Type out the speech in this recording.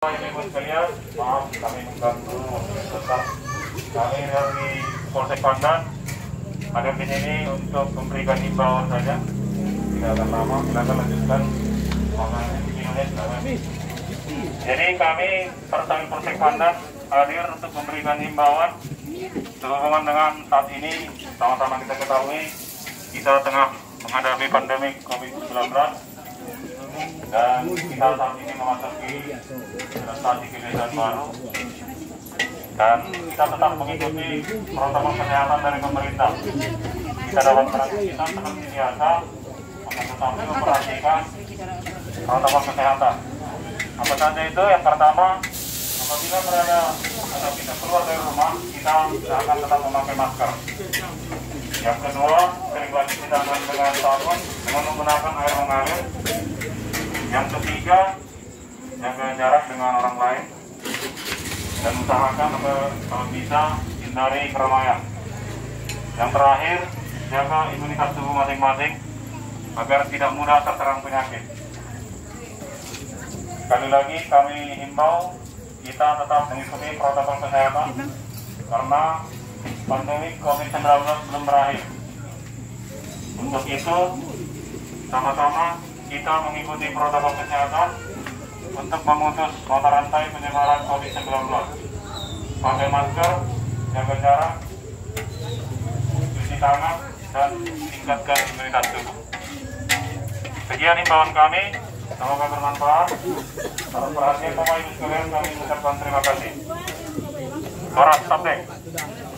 Ibu sekalian, maaf kami mengganggu tetap. Kami dari Polsek Pandan hadir di sini untuk memberikan himbauan saja. Tidak akan lama, silakan lanjutkan. Jadi kami personil Polsek Pandan hadir untuk memberikan himbauan sehubungan dengan saat ini. Sama-sama kita ketahui kita tengah menghadapi pandemi COVID-19 dan kita saat ini memasuki adaptasi kebiasaan baru dan kita tetap mengikuti protokol kesehatan dari pemerintah. Kita dapat beraktivitas seperti biasa, tetapi memperhatikan protokol kesehatan. Apa saja itu? Yang pertama, apabila berada atau kita keluar dari rumah, kita akan tetap memakai masker. Yang kedua, sering cuci tangan dengan sabun dengan menggunakan air mengalir. Yang ketiga, jaga jarak dengan orang lain dan usahakan kalau bisa hindari keramaian. Yang terakhir, jaga imunitas tubuh masing-masing agar tidak mudah terserang penyakit. Sekali lagi kami himbau kita tetap mengikuti protokol kesehatan karena pandemi COVID-19 belum berakhir. Untuk itu, sama-sama kita mengikuti protokol kesehatan untuk memutus mata rantai penyebaran COVID-19. Pakai masker, jaga jarak, cuci tangan, dan tingkatkan imunitas tubuh. Sekian himbauan kami, semoga bermanfaat. Atas perhatian Bapak Ibu sekalian kami ucapkan terima kasih. Horas, sampai.